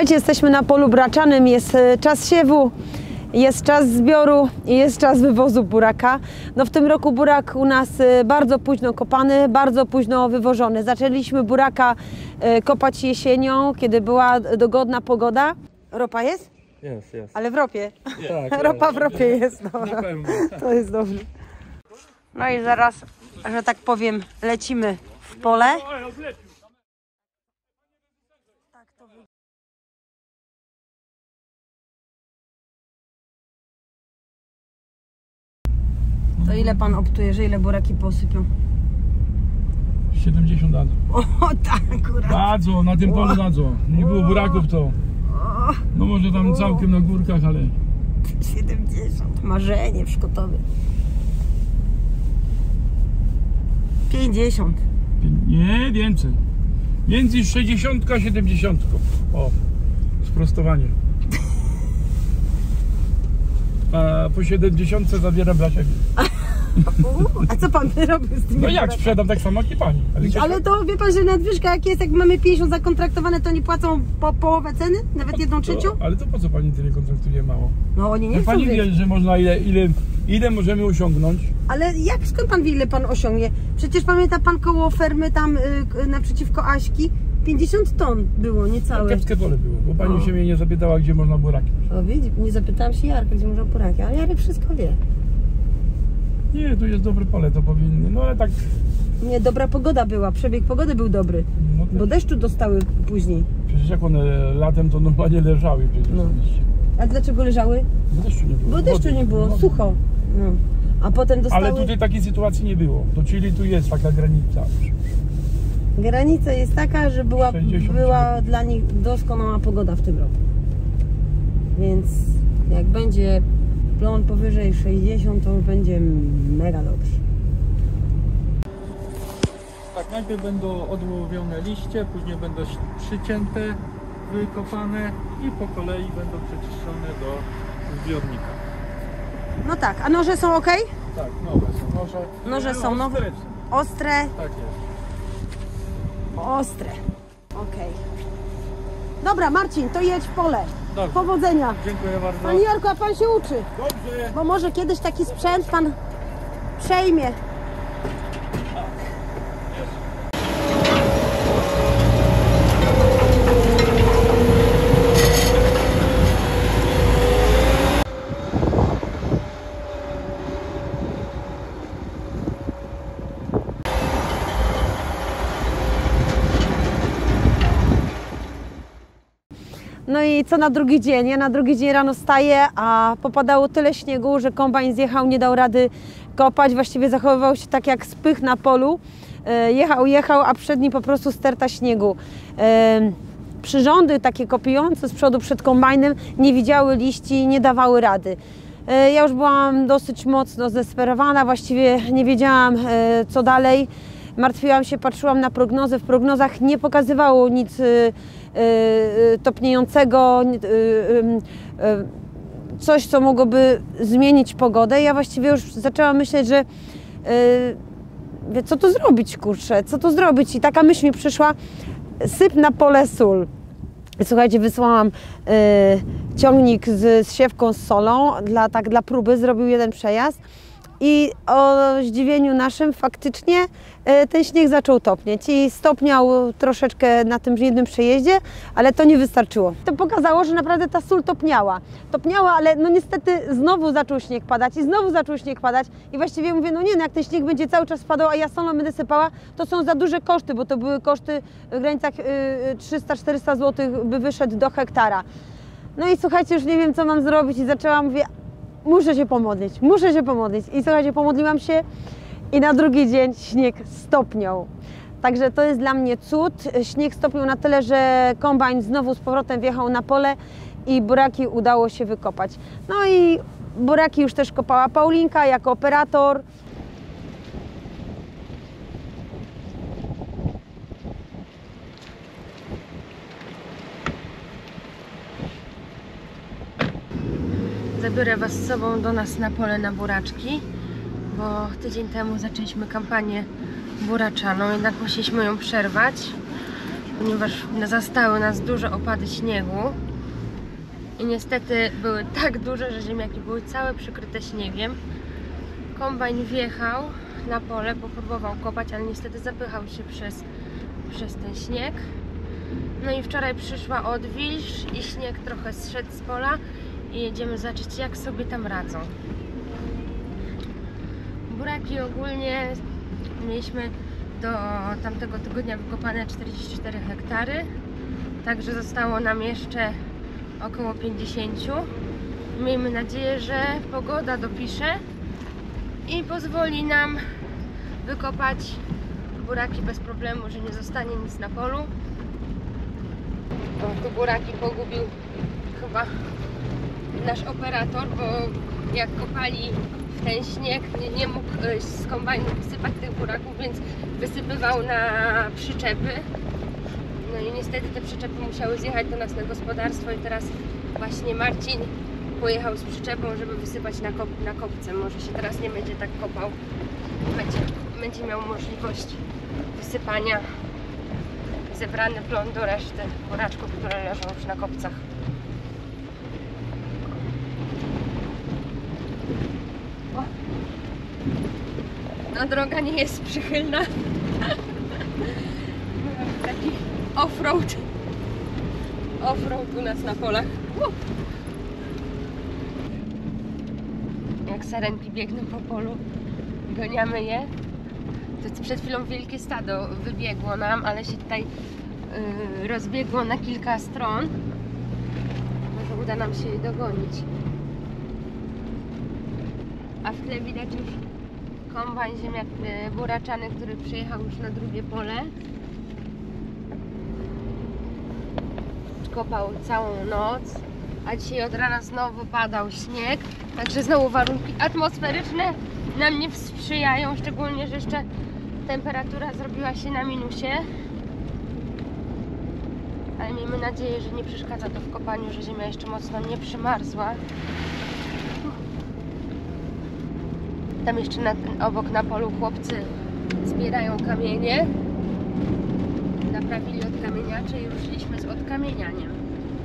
Słuchajcie, jesteśmy na polu buraczanym, jest czas siewu, jest czas zbioru i jest czas wywozu buraka. No w tym roku burak u nas bardzo późno kopany, bardzo późno wywożony. Zaczęliśmy buraka kopać jesienią, kiedy była dogodna pogoda. Ropa jest? Jest, jest. Ale w ropie. Tak, Ropa w ropie jest, dobra. na pewno. To jest dobrze. No i zaraz, że tak powiem, lecimy w pole. To ile pan optuje, że ile buraki posypią? 70 dadzą. O tak, akurat. Dadzą, na tym polu dadzą. Nie było buraków to. No może tam całkiem na górkach, ale... 70, marzenie w Szkotowie. 50. Nie, więcej. Między 60 a 70. O, sprostowanie. A po 70 zabieram Blasiak. A co pan robił z tym? No jak sprzedam, tak samo jak i pani. Ale to wie pan, że nadwyżka jak jest, jak mamy 50 zakontraktowane, to nie płacą po połowę ceny? Nawet 1/3? Ale to po co pani tyle kontraktuje mało? No oni nie chcą pani wie, wiedzieć. że można ile możemy osiągnąć? Ale jak, skąd pan wie, ile pan osiągnie? Przecież pamięta pan koło fermy tam naprzeciwko Aśki? 50 ton było, niecałe. Kiepskie pole było, bo pani się mnie nie zapytała, gdzie można buraki. O widzi, nie zapytałam się Jarka, gdzie można buraki, ale Jarek wszystko wie. Nie, tu jest dobre pole, to powinny, no ale tak... Nie, dobra pogoda była, przebieg pogody był dobry, No bo deszczu dostały później. Przecież jak one latem to normalnie leżały przecież. No. A dlaczego leżały? Bo deszczu nie było. Bo deszczu nie było, Wody. sucho. No. A potem dostały... Ale tutaj takiej sytuacji nie było. To czyli tu jest taka granica. Granica jest taka, że była 60. dla nich doskonała pogoda w tym roku. Więc jak będzie plon powyżej 60, to już będzie mega dobrze. Tak, najpierw będą odłowione liście, później będą przycięte, wykopane i po kolei będą przeczyszczone do zbiornika. No tak, a noże są ok? Tak, nowe są noże. Noże są nowe. Ostre. Ostre? Tak jest. Ostre. Okej. Dobra, Marcin, to jedź w pole. Dobrze. Powodzenia. Dziękuję bardzo. Panie Jarku, a pan się uczy. Dobrze. Bo może kiedyś taki sprzęt pan przejmie. No i co na drugi dzień? Ja na drugi dzień rano wstaję, a popadało tyle śniegu, że kombajn zjechał, nie dał rady kopać. Właściwie zachowywał się tak jak spych na polu. Jechał, a przed nim po prostu sterta śniegu. Przyrządy takie kopiujące z przodu przed kombajnem nie widziały liści, nie dawały rady. Ja już byłam dosyć mocno zdesperowana, właściwie nie wiedziałam co dalej. Martwiłam się, patrzyłam na prognozy. W prognozach nie pokazywało nic topniejącego, coś, co mogłoby zmienić pogodę. Ja właściwie już zaczęłam myśleć, że co tu zrobić, kurczę, co tu zrobić? I taka myśl mi przyszła, syp na pole sól. Słuchajcie, wysłałam ciągnik z siewką z solą, dla próby, zrobił jeden przejazd. I o zdziwieniu naszym faktycznie ten śnieg zaczął topnieć i stopniał troszeczkę na tym jednym przejeździe, ale to nie wystarczyło. To pokazało, że naprawdę ta sól topniała. Topniała, ale no niestety znowu zaczął śnieg padać i znowu zaczął śnieg padać i właściwie mówię, no nie, no jak ten śnieg będzie cały czas padał, a ja solą będę sypała, to są za duże koszty, bo to były koszty w granicach 300-400 zł by wyszedł do hektara. No i słuchajcie, już nie wiem co mam zrobić i zaczęłam, mówię, muszę się pomodlić. I słuchajcie, pomodliłam się i na drugi dzień śnieg stopniał. Także to jest dla mnie cud. Śnieg stopniał na tyle, że kombajn znowu z powrotem wjechał na pole i buraki udało się wykopać. No i buraki już też kopała Paulinka jako operator. Zabiorę Was z sobą do nas na pole na buraczki, bo tydzień temu zaczęliśmy kampanię buraczaną, jednak musieliśmy ją przerwać ponieważ zastały nas duże opady śniegu i niestety były tak duże, że ziemniaki były całe przykryte śniegiem. Kombajn wjechał na pole, bo próbował kopać, ale niestety zapychał się przez ten śnieg. No i wczoraj przyszła odwilż i śnieg trochę zszedł z pola i jedziemy zobaczyć, jak sobie tam radzą. Buraki ogólnie mieliśmy do tamtego tygodnia wykopane 44 hektary, także zostało nam jeszcze około 50. Miejmy nadzieję, że pogoda dopisze i pozwoli nam wykopać buraki bez problemu, że nie zostanie nic na polu. O, tu buraki pogubił chyba nasz operator, bo jak kopali w ten śnieg, nie mógł z kombajnu wysypać tych buraków, więc wysypywał na przyczepy. No i niestety te przyczepy musiały zjechać do nas na gospodarstwo i teraz właśnie Marcin pojechał z przyczepą, żeby wysypać na kopce. Może się teraz nie będzie tak kopał. Będzie miał możliwość wysypania zebrany plon do reszty buraczków, które leżą już na kopcach. O. No, droga nie jest przychylna. Taki off-road u nas na polach. Jak sarenki biegną po polu, goniamy je. To przed chwilą wielkie stado wybiegło nam, ale się tutaj rozbiegło na kilka stron. Może uda nam się je dogonić. A w tle widać już kombajn ziemniak buraczany, który przyjechał już na drugie pole. Kopał całą noc, a dzisiaj od rana znowu padał śnieg, także znowu warunki atmosferyczne nam nie sprzyjają, szczególnie, że jeszcze temperatura zrobiła się na minusie. Ale miejmy nadzieję, że nie przeszkadza to w kopaniu, że ziemia jeszcze mocno nie przymarzła. Tam jeszcze obok na polu chłopcy zbierają kamienie. Naprawili odkamieniacze i ruszyliśmy z odkamienianiem.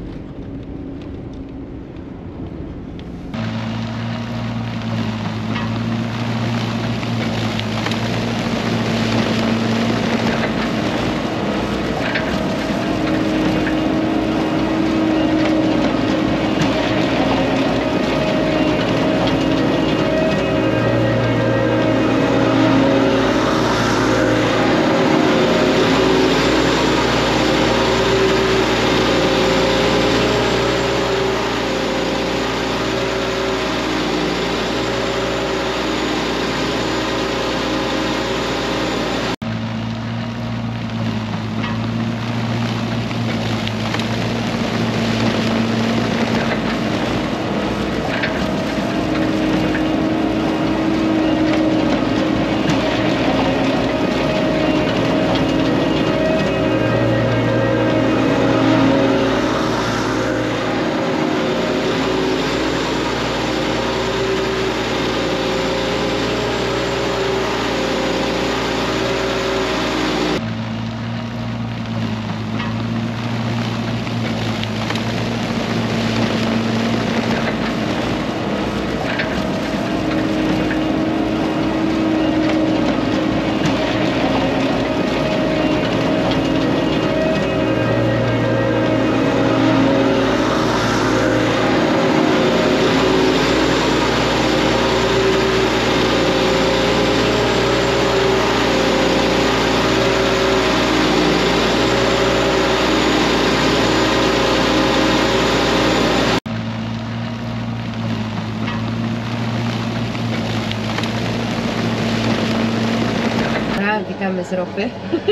Witamy z ropy,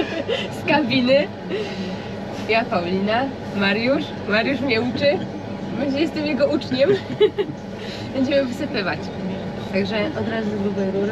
z kabiny. Ja Paulina, Mariusz mnie uczy, właśnie jestem jego uczniem. Będziemy wysypywać, także od razu z grubej rury.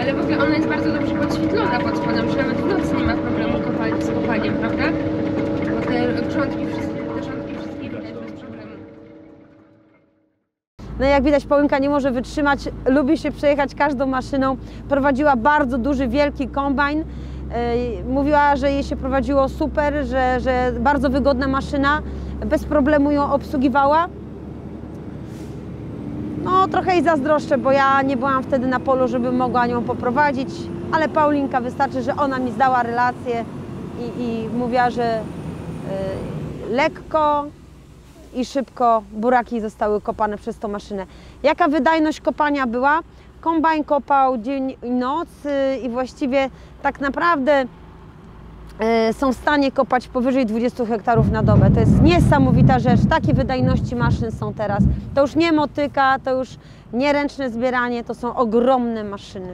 Ale w ogóle ona jest bardzo dobrze podświetlona pod spodem, że nawet w nocy nie ma problemu z kopaniem, prawda? Bo te grządki wszystkie widać bez problemu. No jak widać, Paulinka nie może wytrzymać, lubi się przejechać każdą maszyną. Prowadziła bardzo duży, wielki kombajn. Mówiła, że jej się prowadziło super, że bardzo wygodna maszyna, bez problemu ją obsługiwała. No trochę jej zazdroszczę, bo ja nie byłam wtedy na polu, żeby mogła nią poprowadzić, ale Paulinka, wystarczy, że ona mi zdała relację i mówiła, że lekko i szybko buraki zostały kopane przez tą maszynę. Jaka wydajność kopania była? Kombajn kopał dzień i noc i właściwie tak naprawdę są w stanie kopać powyżej 20 hektarów na dobę. To jest niesamowita rzecz. Takie wydajności maszyn są teraz. To już nie motyka, to już nie ręczne zbieranie, to są ogromne maszyny.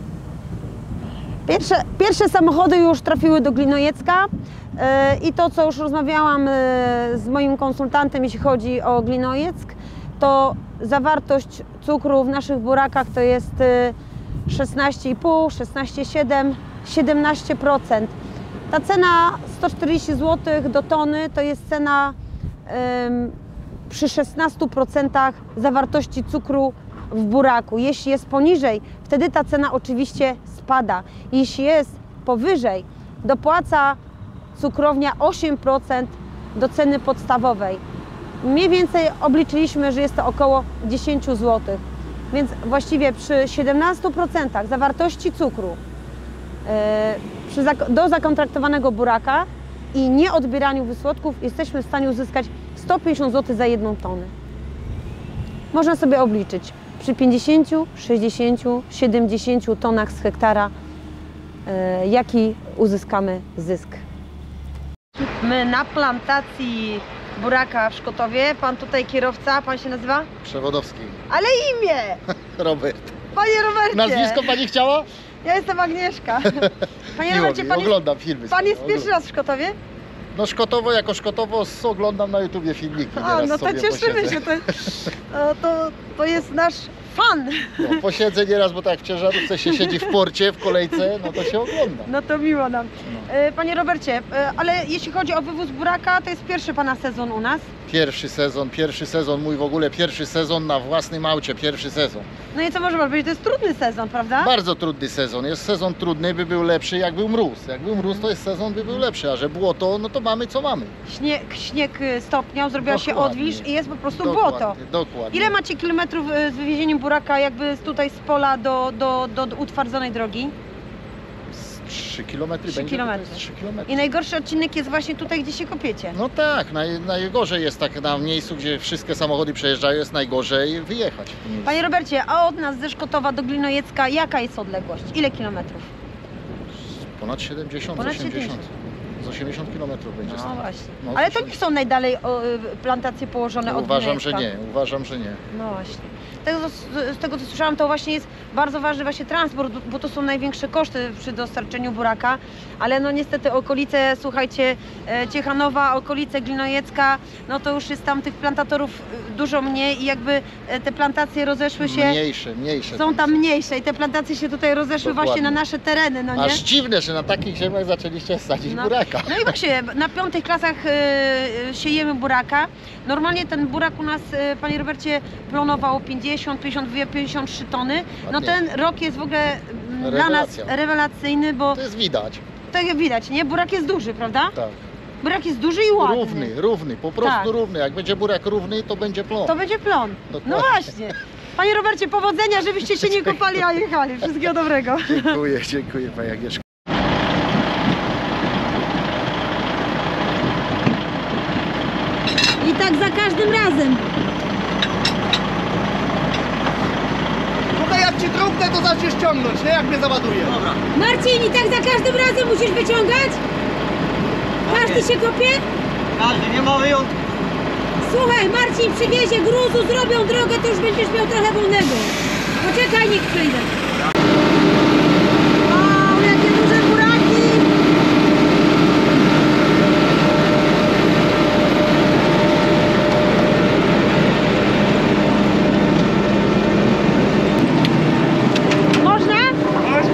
Pierwsze samochody już trafiły do Glinojecka i to, co już rozmawiałam z moim konsultantem, jeśli chodzi o Glinojeck, to zawartość cukru w naszych burakach to jest 16,5, 16,7, 17%. Ta cena 140 zł do tony to jest cena przy 16% zawartości cukru w buraku. Jeśli jest poniżej, wtedy ta cena oczywiście spada. Jeśli jest powyżej, dopłaca cukrownia 8% do ceny podstawowej. Mniej więcej obliczyliśmy, że jest to około 10 zł. Więc właściwie przy 17% zawartości cukru do zakontraktowanego buraka i nieodbieraniu wysłodków jesteśmy w stanie uzyskać 150 zł za 1 tonę. Można sobie obliczyć, przy 50, 60, 70 tonach z hektara, jaki uzyskamy zysk. My na plantacji buraka w Szkotowie. Pan tutaj kierowca, pan się nazywa? Przewodowski. Ale imię! Robert. Panie Robercie! Nazwisko pani chciała? Ja jestem Agnieszka. Panie Miło Robercie, mi, pan oglądam filmy. pan jest sobie, pierwszy raz w Szkotowie? No Szkotowo, jako Szkotowo oglądam na YouTubie filmiki. A, Nieraz no to sobie cieszymy posiedzę. się. To jest nasz fan. No, posiedzę nieraz, bo tak jak w ciężarówce się siedzi w porcie, w kolejce, no to się ogląda. No to miło nam. Panie Robercie, ale jeśli chodzi o wywóz buraka, to jest pierwszy pana sezon u nas. Pierwszy sezon, mój w ogóle pierwszy sezon na własnym aucie, pierwszy sezon. No i co może pan powiedzieć, to jest trudny sezon, prawda? Bardzo trudny sezon. Jest sezon trudny, by był lepszy, jak był mróz. Jak był mróz, to jest sezon, by był lepszy, a że błoto, no to mamy co mamy. Śnieg stopniał, zrobiła się Dokładnie. odwilż i jest po prostu Dokładnie, błoto. dokładnie. Ile macie kilometrów z wywiezieniem buraka jakby tutaj z pola do utwardzonej drogi? 3 km 3 będzie. kilometry. 3 km. I najgorszy odcinek jest właśnie tutaj, gdzie się kopiecie. No tak, najgorzej jest tak na miejscu, gdzie wszystkie samochody przejeżdżają, jest najgorzej wyjechać. Panie Robercie, a od nas ze Szkotowa do Glinojecka jaka jest odległość? Ile kilometrów? Ponad 70, Ponad 80. 70. Z 80 km będzie. No właśnie. No, Ale to nie są najdalej plantacje położone od Uważam, że Glinojecka. nie, uważam, że nie. No właśnie. Z tego co słyszałam, to właśnie jest bardzo ważny właśnie transport, bo to są największe koszty przy dostarczeniu buraka, ale no niestety okolice, słuchajcie, Ciechanowa, okolice Glinojecka, no to już jest tam tych plantatorów dużo mniej i jakby te plantacje rozeszły się, Mniejsze. są tam mniejsze i te plantacje się tutaj rozeszły Dokładnie. właśnie na nasze tereny, no nie? Aż dziwne, że na takich ziemiach zaczęliście sadzić buraka. No i właśnie, na 5 klasach siejemy buraka. Normalnie ten burak u nas, panie Robercie, plonował 50, 52, 53 tony. No Ładnie. ten rok jest w ogóle dla nas Rewelacja. rewelacyjny, bo To jest widać. tak jak widać, nie? Burak jest duży, prawda? Tak. Burak jest duży i ładny. Równy, po prostu Tak. równy. Jak będzie burak równy, to będzie plon. To będzie plon. Dokładnie. No właśnie. Panie Robercie, powodzenia, żebyście się nie kopali, a jechali. Wszystkiego dobrego. Dziękuję Pani Agnieszko. I tak za każdym razem. Tutaj jak ci trąbnę, to zaczniesz ciągnąć, nie? Jak mnie załaduje. Dobra. Marcin, i tak za każdym razem musisz wyciągać? Każdy się kopie? Każdy, nie ma wyjątku. Słuchaj, Marcin przywiezie gruzu, zrobią drogę, to już będziesz miał trochę wolnego. Poczekaj, niech przyjdę. Wow, jakie duże buraki! Można?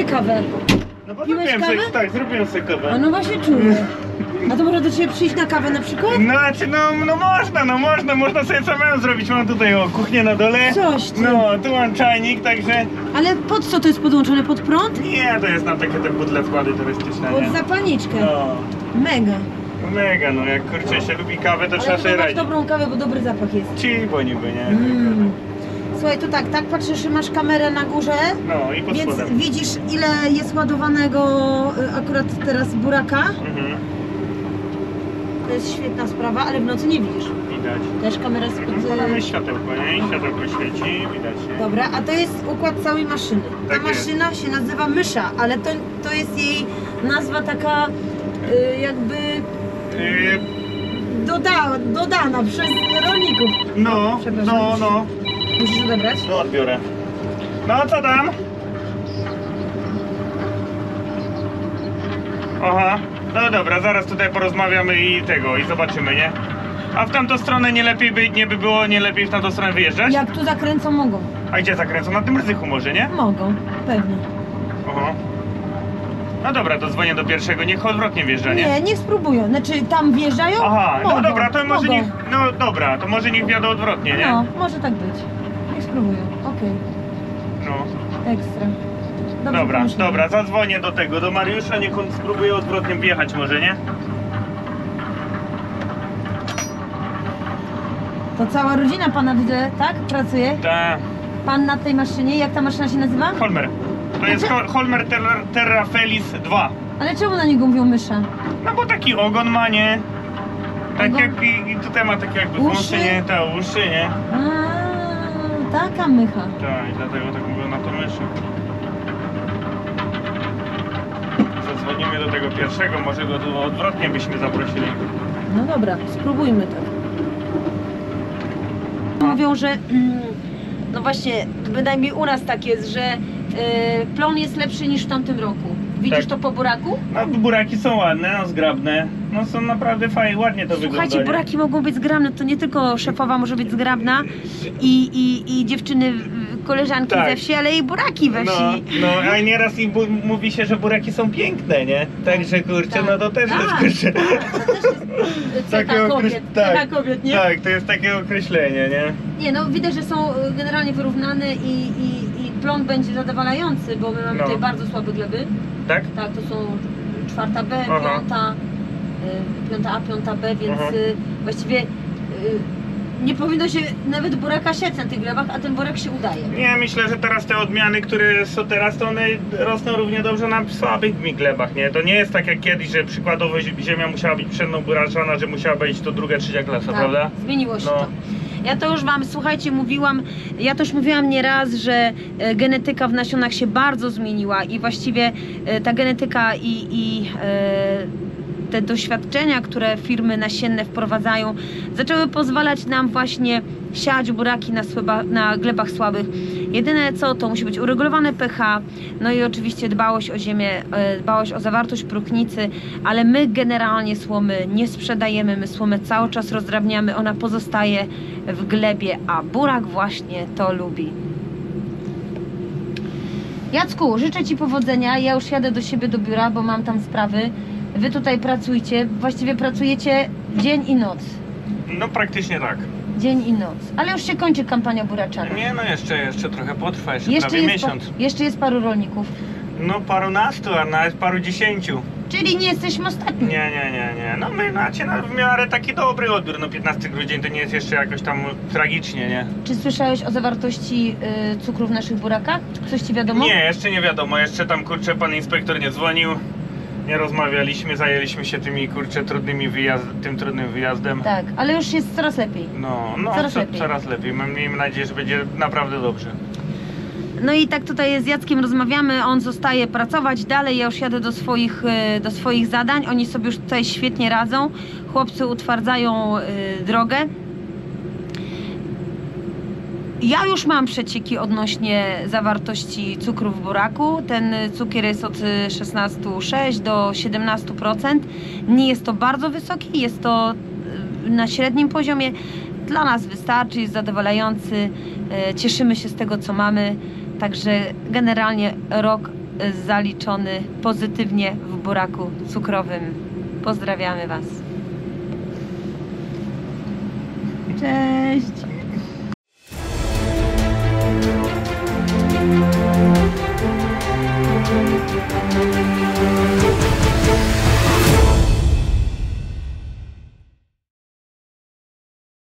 kawę? No bo Piłeś zrobiłem sobie, kawę? tak, zrobiłem sobie A kawę. no właśnie czuję. A to może do ciebie przyjść na kawę na przykład? No, znaczy, można sobie samemu zrobić. Mam tutaj kuchnię na dole. Coś ty. No, tu mam czajnik, także Ale pod co to jest podłączone? Pod prąd? nie, to jest na takie te butle wkłady turystyczne, Pod nie? zapalniczkę. No, Mega. mega, no jak kurczę się lubi kawę, to trzeba Ale sobie to masz radzić. dobrą kawę, bo dobry zapach jest. Cibo niby, nie? Słuchaj, to tak patrzysz, że masz kamerę na górze, No i pod więc spodem. widzisz ile jest ładowanego akurat teraz buraka. Mhm, To jest świetna sprawa, ale w nocy nie widzisz. widać. Też kamera Bo mamy spod... światełko, nie? I światełko świeci, widać się. Dobra, a to jest układ całej maszyny. Ta Tak jest. maszyna się nazywa mysza, ale to jest jej nazwa taka jakby Yy, dodana przez rolników. no, Przepraszam. no. Musisz odebrać? No odbiorę. No co tam? Aha, no dobra, zaraz tutaj porozmawiamy i zobaczymy, nie? A w tamtą stronę nie lepiej w tamtą stronę wyjeżdżać? Jak tu zakręcą, mogą. A gdzie zakręcą? Na tym Rydzychu może, nie? Mogą, pewnie. Aha. No dobra, to dzwonię do pierwszego, niech odwrotnie wjeżdża, nie? Nie, niech spróbują. Znaczy tam wjeżdżają? Aha, no Mogą, dobra, to może mogą. niech, no dobra, to może niech wjadą odwrotnie, nie? No, może tak być. Niech spróbują. Okej, No. ekstra. Dobrze Dobra, pomyślane. dobra, zadzwonię do Mariusza, niech on spróbuje odwrotnie wjechać może, nie? To cała rodzina pana widzę, tak? Pracuje? Ta, Pan na tej maszynie, jak ta maszyna się nazywa? Holmer. To jest Holmer Terra Felis 2. Ale czemu na niego mówią mysza? No bo taki ogon ma, nie? Tak Ogon? jak i tutaj ma takie jakby Uszy? wąsy, nie? Te uszy, nie? A, taka mycha. Tak, dlatego tak mówią na to myszy. Zadzwonimy do tego pierwszego, może go tu odwrotnie byśmy zaprosili. No dobra, spróbujmy tak. Mówią, że no właśnie, bynajmniej u nas tak jest, że plon jest lepszy niż w tamtym roku. Widzisz Tak. to po buraku? No buraki są ładne, no zgrabne. No są naprawdę fajnie, ładnie to wygląda. Słuchajcie, nie? buraki mogą być zgrabne, to nie tylko szefowa może być zgrabna i dziewczyny, koleżanki Tak. ze wsi, ale i buraki we No, wsi. no, a nieraz mówi się, że buraki są piękne, nie? Także kurczę, Tak. no to też jest Tak, kurczę. tak, to też jest cecha kobiet, cecha kobiet, nie? Tak, to jest takie określenie, nie? Nie, no widać, że są generalnie wyrównane i plon będzie zadowalający, bo my mamy No. tutaj bardzo słabe gleby. Tak? Tak, to są 4B, Aha. 5A, 5B, więc Aha. Właściwie nie powinno się nawet buraka siać na tych glebach, a ten burak się udaje. Nie, myślę, że teraz te odmiany, które są teraz, to one rosną równie dobrze na słabych glebach, nie? To nie jest tak jak kiedyś, że przykładowo ziemia musiała być przednio buraczana, że musiała być to druga, trzecia klasa, prawda? Zmieniło się No. to. Ja to już Wam, słuchajcie, ja też mówiłam nieraz, że genetyka w nasionach się bardzo zmieniła i właściwie ta genetyka i te doświadczenia, które firmy nasienne wprowadzają, zaczęły pozwalać nam właśnie siać buraki na glebach słabych. Jedyne co, to musi być uregulowane pH, no i oczywiście dbałość o ziemię, dbałość o zawartość próchnicy, ale my generalnie słomy nie sprzedajemy, my słomę cały czas rozdrabniamy, ona pozostaje w glebie, a burak właśnie to lubi. Jacku, życzę Ci powodzenia, ja już jadę do siebie do biura, bo mam tam sprawy. Wy tutaj pracujcie, właściwie pracujecie dzień i noc. No praktycznie tak. Dzień i noc. Ale już się kończy kampania buraczana. Nie, no jeszcze trochę potrwa, jeszcze prawie miesiąc. Jeszcze jest paru rolników. No parunastu, a nawet paru dziesięciu. Czyli nie jesteśmy ostatni. Nie. No my macie w miarę taki dobry odbiór. No 15 grudzień to nie jest jeszcze jakoś tam tragicznie, nie? Czy słyszałeś o zawartości cukru w naszych burakach? Coś Ci wiadomo? Nie, jeszcze nie wiadomo. Jeszcze tam kurczę pan inspektor nie dzwonił. Nie rozmawialiśmy, zajęliśmy się tymi kurczę tym trudnym wyjazdem. Tak, ale już jest coraz lepiej. No coraz lepiej. Miejmy nadzieję, że będzie naprawdę dobrze. No i tak tutaj z Jackiem rozmawiamy, on zostaje pracować dalej, ja już jadę do swoich zadań, oni sobie już tutaj świetnie radzą, chłopcy utwardzają drogę. Ja już mam przecieki odnośnie zawartości cukru w buraku. Ten cukier jest od 16,6 do 17%. Nie jest to bardzo wysoki, jest to na średnim poziomie. Dla nas wystarczy, jest zadowalający. Cieszymy się z tego, co mamy. Także generalnie rok zaliczony pozytywnie w buraku cukrowym. Pozdrawiamy Was. Cześć!